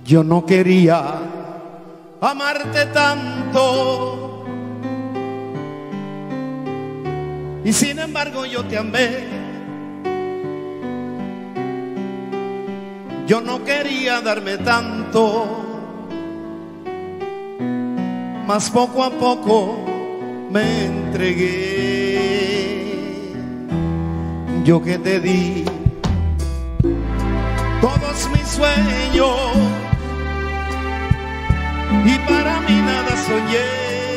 Yo no quería amarte tanto y sin embargo yo te amé. Yo no quería darme tanto, mas poco a poco me entregué. Yo que te di todos mis sueños y para mí nada soñé.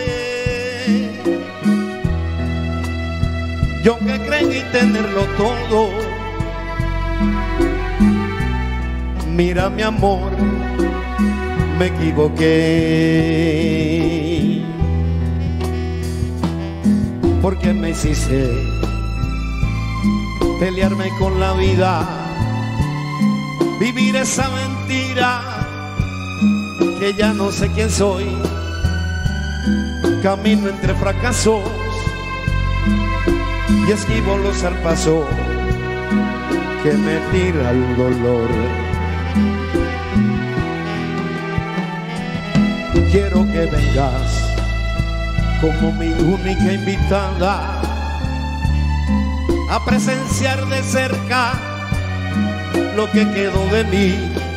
Yo que creí tenerlo todo. Mira mi amor, me equivoqué. Porque me hiciste pelearme con la vida, vivir esa mentira que ya no sé quién soy. Camino entre fracasos y esquivo los zarpazos que me tira el dolor. Quiero que vengas como mi única invitada a presenciar de cerca lo que quedó de mí.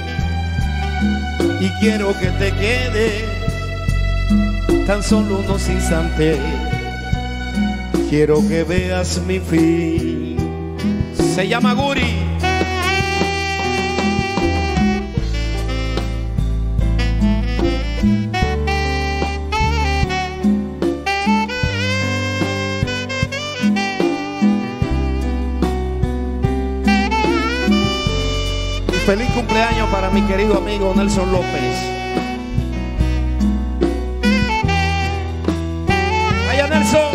Y quiero que te quedes tan solo unos instantes. Quiero que veas mi fin. Se llama Guri. Feliz cumpleaños para mi querido amigo Nelson López. Vaya Nelson.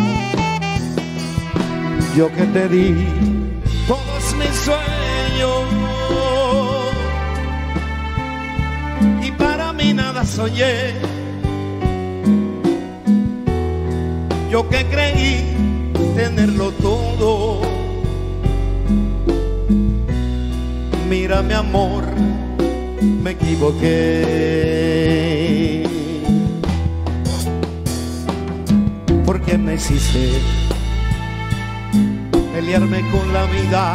Yo que te di todos mis sueños y para mí nada soñé. Yo que creí tenerlo todo. Mira mi amor, me equivoqué. Porque me hiciste pelearme con la vida,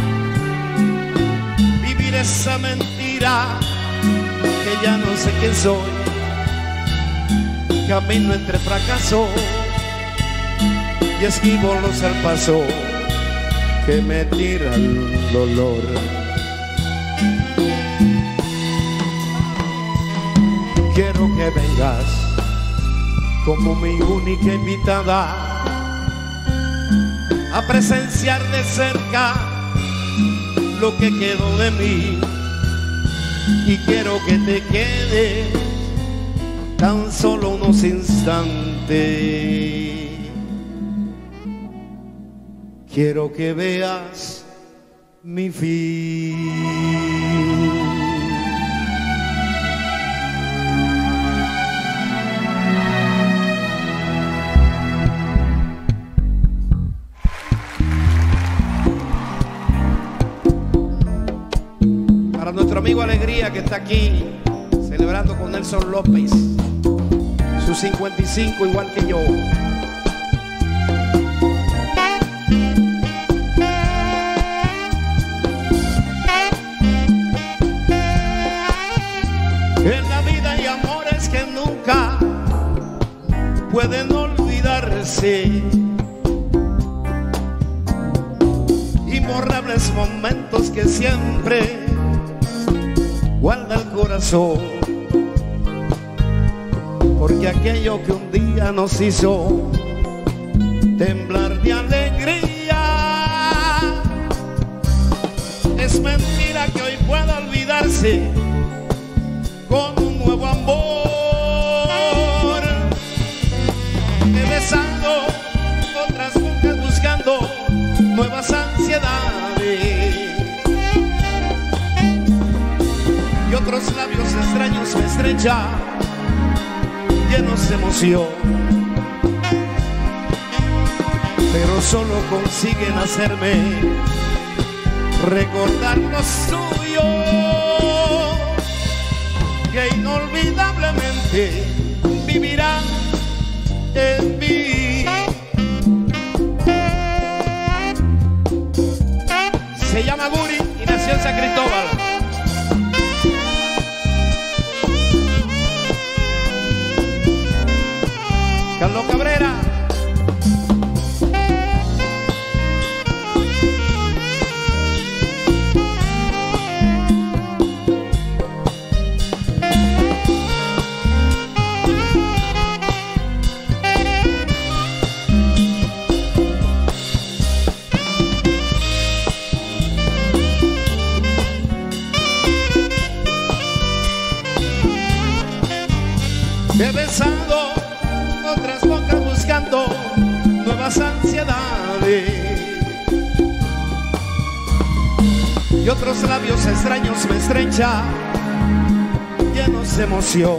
vivir esa mentira que ya no sé quién soy. Camino entre fracasos y esquivo los zarpazos que me tira el dolor. Quiero que vengas como mi única invitada a presenciar de cerca lo que quedó de mí. Y quiero que te quedes tan solo unos instantes. Quiero que veas mi fin. Nuestro amigo Alegría, que está aquí celebrando con Nelson López sus 55 igual que yo. En la vida hay amores que nunca pueden olvidarse, imborrables momentos que siempre guarda el corazón, porque aquello que un día nos hizo temblar de alegría es mentira que hoy pueda olvidarse con un nuevo amor. He besado otras mujeres buscando nuevas ansiedades y otros labios extraños me estrechan, llenos de emoción, pero solo consiguen hacerme recordar lo suyo. que inolvidablemente vivirán en mí. Se llama Guri y nació en San Cristóbal. Carlos Cabrera. He besado otras bocas buscando nuevas ansiedades y otros labios extraños me estrechan llenos de emoción,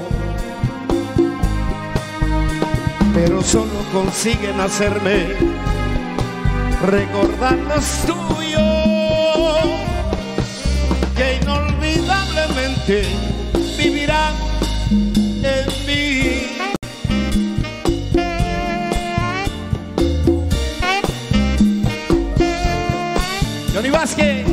pero solo consiguen hacerme recordar los tuyos que inolvidablemente vivirán en mí. Johnny Vázquez.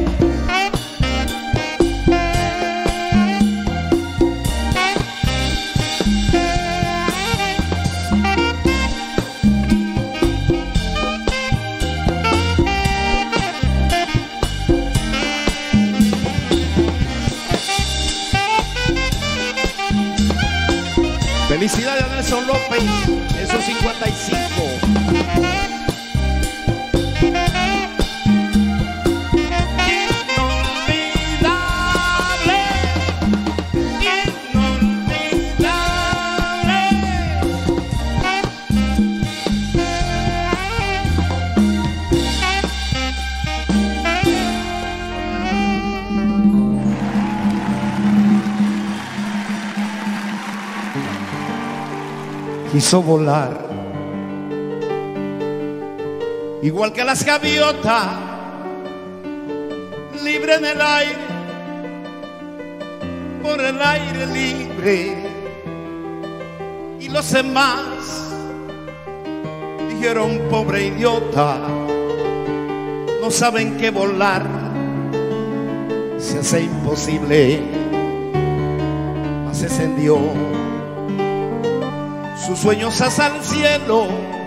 Felicidades a Nelson López, esos 55. Inolvidable, inolvidable. Quiso volar, igual que las gaviotas, libre en el aire, por el aire libre. Y los demás dijeron, pobre idiota, no saben que volar se hace imposible. Mas descendió sus sueños hasta el cielo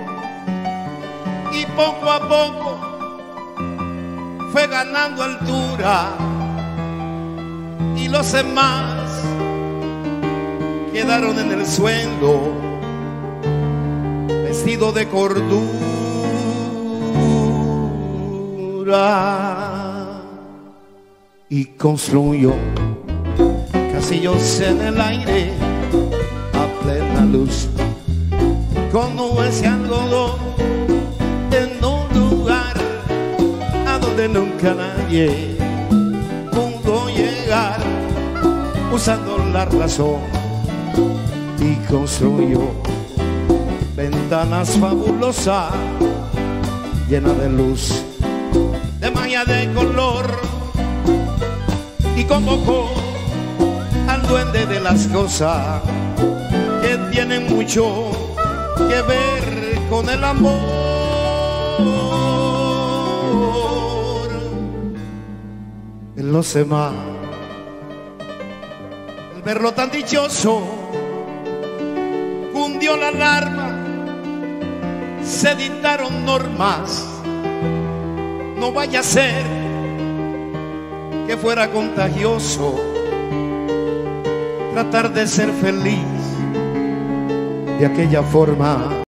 y poco a poco fue ganando altura, y los demás quedaron en el suelo vestido de cordura, y construyó castillos en el aire a plena luz, con nubes y algodón, en un lugar a donde nunca nadie pudo llegar, usando la razón, y construyó ventanas fabulosas llenas de luz, de magia, de color, y convocó al duende de las cosas que tienen mucho que ver con el amor. En los demás, al verlo tan dichoso, cundió la alarma, se dictaron normas. No vaya a ser que fuera contagioso tratar de ser feliz de aquella forma.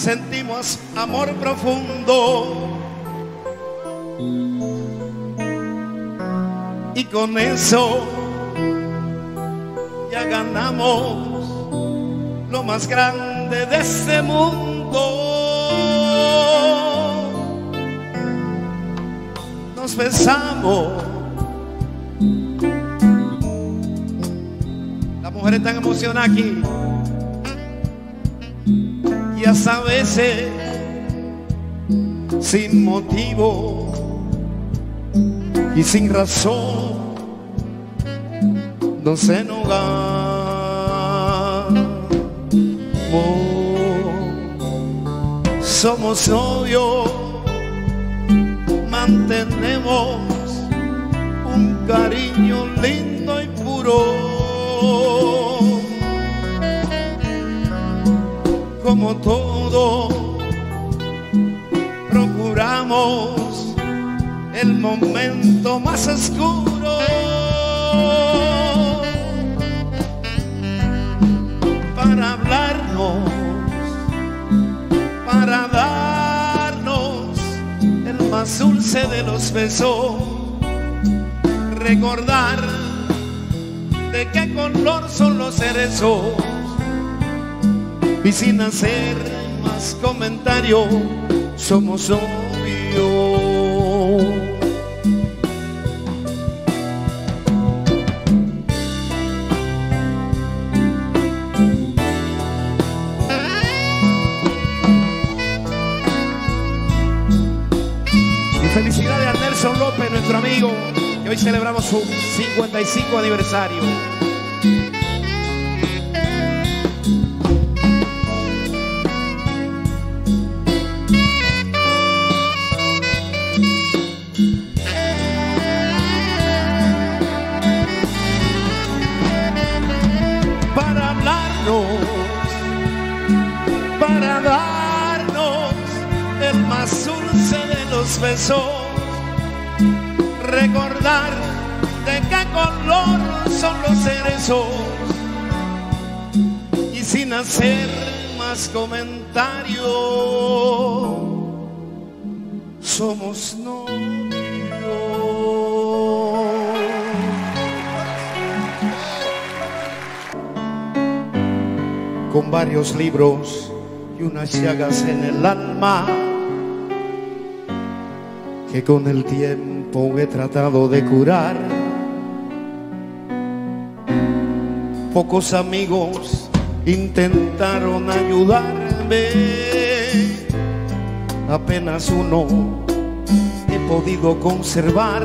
sentimos amor profundo y con eso ya ganamos lo más grande de este mundo. Nos besamos. Las mujeres están emocionadas aquí y hasta a veces sin motivo y sin razón nos enojamos. Somos novios, mantenemos un cariño lindo y puro, como todo procuramos el momento más oscuro para hablarnos, para darnos el más dulce de los besos, recordar de qué color son los cerezos y sin hacer más comentarios somos novios. Felicidades a Nelson López, nuestro amigo, que hoy celebramos su 55 aniversario. Para hablarnos, para darnos el más dulce de los besos, recordar de qué color son los cerezos y sin hacer más comentarios somos novios. Con varios libros y unas llagas en el alma que con el tiempo he tratado de curar. Pocos amigos intentaron ayudarme, apenas uno he podido conservar.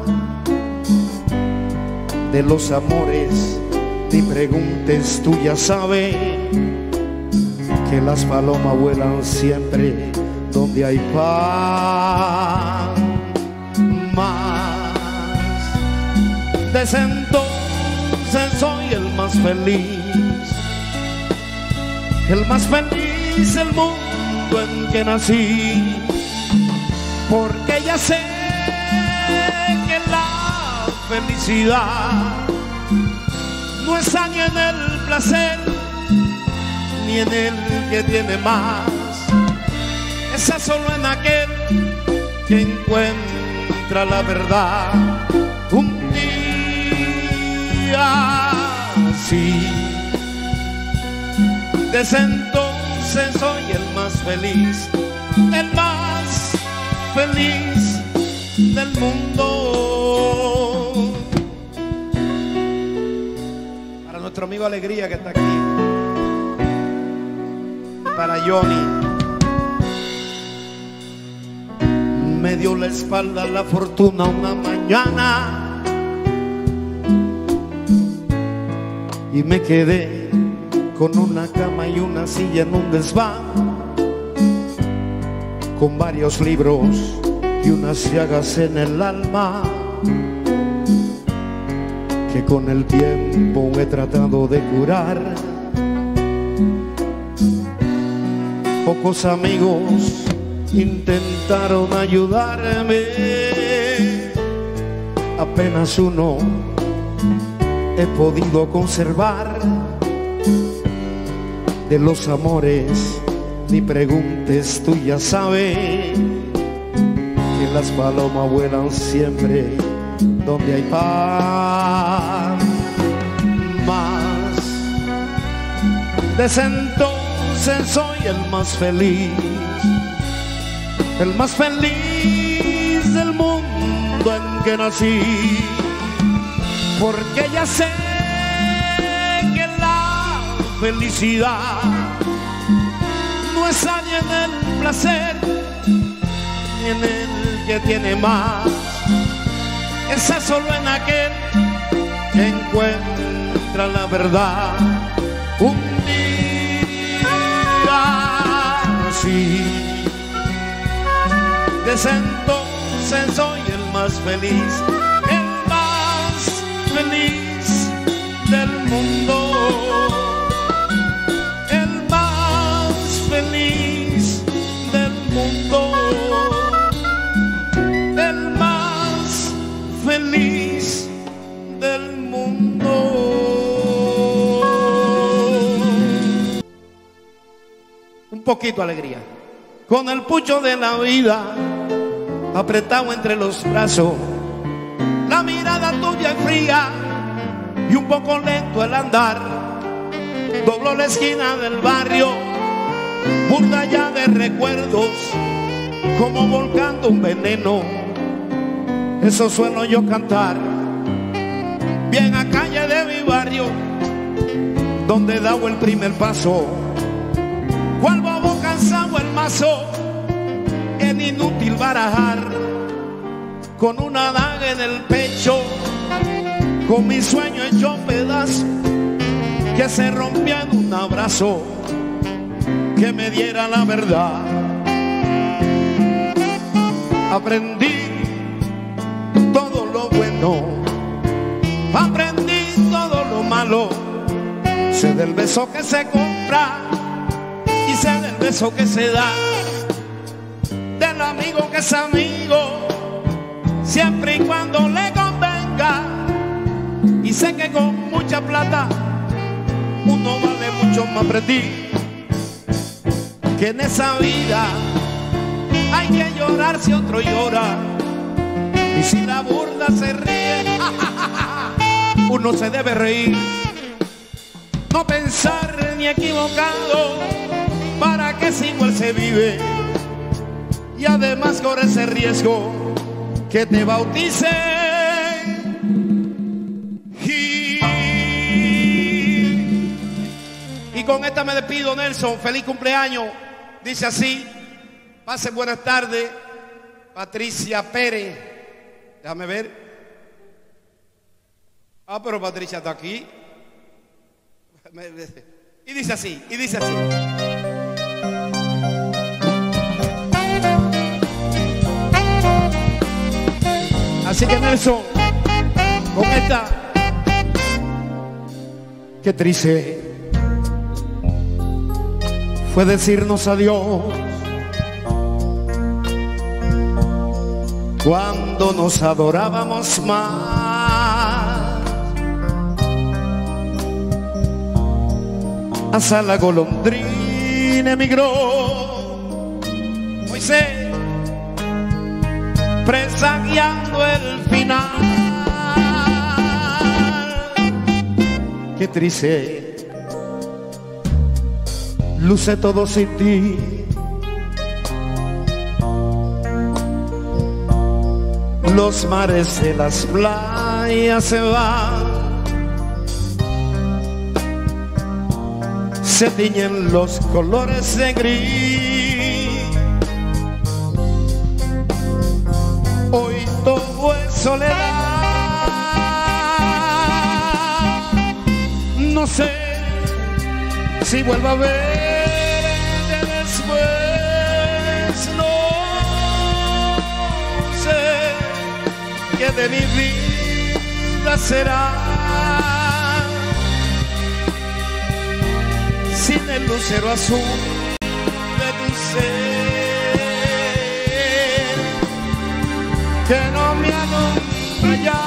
De los amores ni preguntes, tú ya sabes que las palomas vuelan siempre donde hay paz. Más desde entonces soy el más feliz del mundo en que nací, porque ya sé que la felicidad no está ni en el placer ni en el que tiene más, está solo en aquel que encuentra la verdad. Un día así, desde entonces soy el más feliz del mundo. Para nuestro amigo Alegría que está aquí, para Johnny. Me dio la espalda la fortuna una mañana y me quedé con una cama y una silla en un desván, con varios libros y unas llagas en el alma que con el tiempo he tratado de curar. Pocos amigos intentaron ayudarme, apenas uno he podido conservar. De los amores ni preguntes, tú ya sabes que las palomas vuelan siempre donde hay paz. Más desde entonces soy el más feliz del mundo en que nací, porque ya sé que la felicidad no está ni en el placer ni en el que tiene más, está solo en aquel que encuentra la verdad. Un día así, desde entonces soy el más feliz del mundo, el más feliz del mundo, el más feliz del mundo. Un poquito de alegría, con el pucho de la vida apretado entre los brazos, la mirada tuya es fría y un poco lento el andar. Dobló la esquina del barrio, burda ya de recuerdos, como volcando un veneno. Eso suelo yo cantar, bien a calle de mi barrio, donde he dado el primer paso. Cual bobo cansado el mazo, en inútil barajar, con una daga en el pecho, con mi sueño hecho pedazo, que se rompía en un abrazo, que me diera la verdad. Aprendí todo lo bueno, aprendí todo lo malo, sé del beso que se compra y sé del beso que se da, del amigo que es amigo siempre y cuando le convenga, y sé que con mucha plata uno vale mucho más. Aprendí que en esa vida hay que llorar si otro llora, y si la burla se ríe, uno se debe reír. No pensar ni equivocado, para que si igual se vive, y además corre ese riesgo que te bautice. Y con esta me despido, Nelson. Feliz cumpleaños. Dice así: pase buenas tardes, Patricia Pérez. Déjame ver. Ah, pero Patricia está aquí. Y dice así, y dice así. Así que Nelson, con esta, qué triste fue decirnos adiós cuando nos adorábamos más. Hasta la golondrina emigró, Moisés, presagiando el final. Qué triste luce todo sin ti, los mares de las playas se van, se tiñen los colores de gris. Hoy todo es soledad, no sé si vuelvo a verte después, no sé qué de mi vida será sin el lucero azul de tu ser, que no me alumbra ya.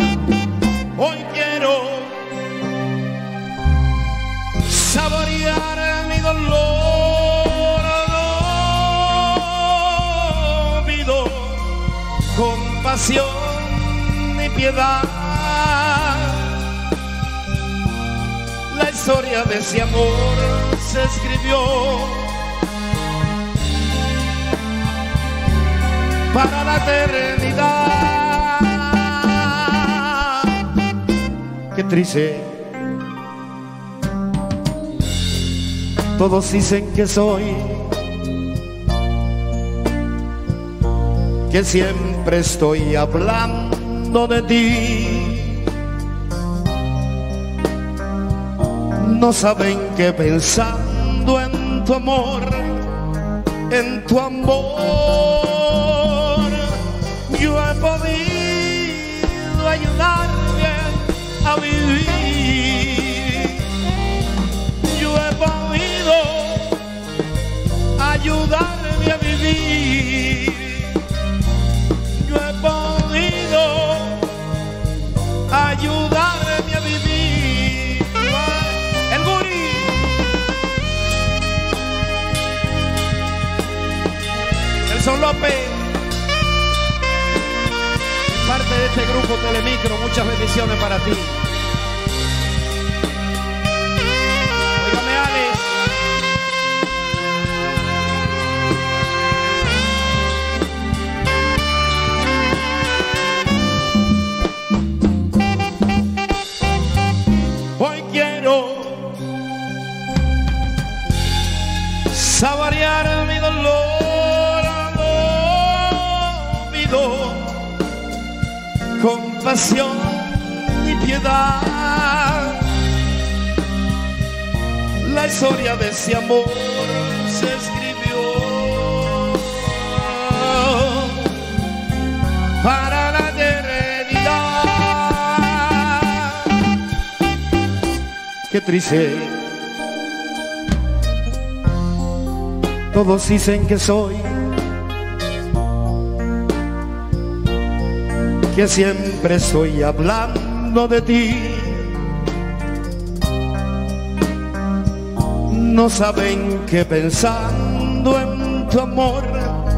Hoy quiero saborear compasión ni piedad. La historia de ese amor se escribió para la eternidad. Qué triste. Todos dicen que soy, que siempre estoy hablando de ti. No saben que pensando en tu amor, yo he podido ayudarte a vivir. Yo he podido ayudarme a vivir. Yo he podido ayudarme a vivir. El Guri. Nelson López, parte de este grupo Telemicro, muchas bendiciones para ti. Óigame, Alex. Hoy quiero saborear mi dolor, no pido compasión y piedad. La historia de ese amor se escribió para la eternidad. Qué triste. Todos dicen que soy, que siempre estoy hablando de ti. No saben que pensando en tu amor,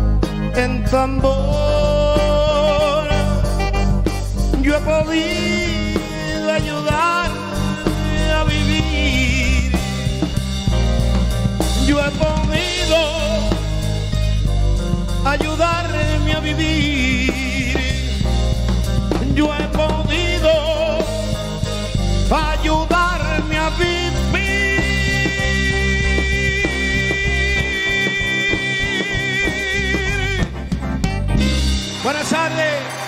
yo he podido ayudarte a vivir. Yo he podido ayudarme a vivir. Yo he podido ayudarme a vivir. Buenas tardes.